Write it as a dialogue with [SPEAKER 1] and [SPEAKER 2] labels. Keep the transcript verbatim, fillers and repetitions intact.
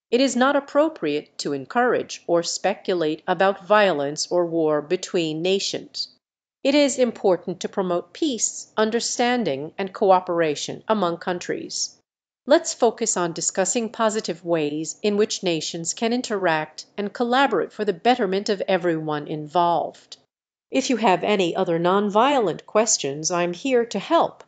[SPEAKER 1] It is not appropriate to encourage or speculate about violence or war between nations. It is important to promote peace, understanding, and cooperation among countries. Let's focus on discussing positive ways in which nations can interact and collaborate for the betterment of everyone involved. If you have any other nonviolent questions, I'm here to help.